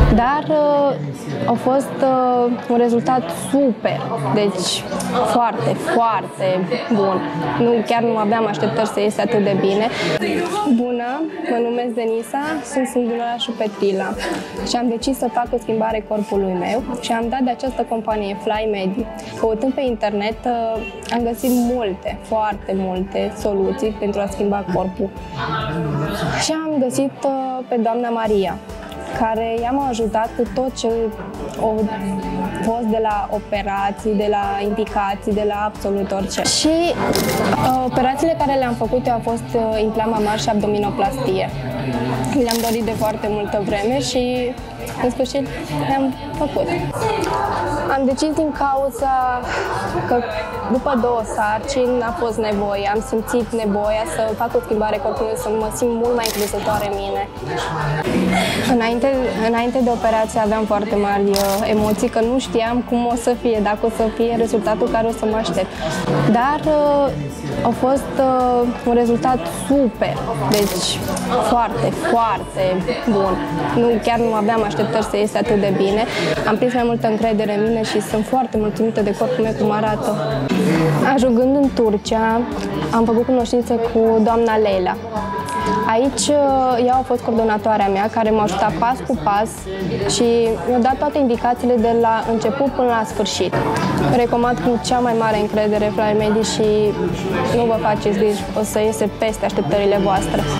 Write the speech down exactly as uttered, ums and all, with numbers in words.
Dar uh, a fost uh, un rezultat super, deci foarte, foarte bun. Nu, chiar nu aveam așteptări să iese atât de bine. Bună, mă numesc Denisa, sunt din orașul Petrila și am decis să fac o schimbare corpului meu și am dat de această companie FlyMedi. Căutând pe internet am găsit multe, foarte multe soluții pentru a schimba corpul și am găsit pe doamna Maria, care i-am ajutat cu tot ce a fost de la operații, de la indicații, de la absolut orice. Și uh, operațiile care le-am făcut eu au fost uh, implant mamar și abdominoplastie. Le-am dorit de foarte multă vreme și în sfârșit le-am făcut. Am decis din cauza că după două sarcini a fost nevoie, am simțit nevoia să fac o schimbare corpului, să mă simt mult mai încrezătoare în mine. Înainte, înainte de operație aveam foarte mari uh, emoții, că nu știam cum o să fie, dacă o să fie rezultatul care o să mă aștept. Dar uh, a fost uh, un rezultat super, deci foarte, foarte bun. Nu, chiar nu aveam așteptări să iese atât de bine. Am prins mai multă încredere în mine și sunt foarte mulțumită de corpul meu cum arată. Ajungând în Turcia, am făcut cunoștință cu doamna Leila. Aici ea a fost coordonatoarea mea, care m-a ajutat pas cu pas și mi-a dat toate indicațiile de la început până la sfârșit. Recomand cu cea mai mare încredere FlyMedi și nu vă faceți griji, o să iese peste așteptările voastre.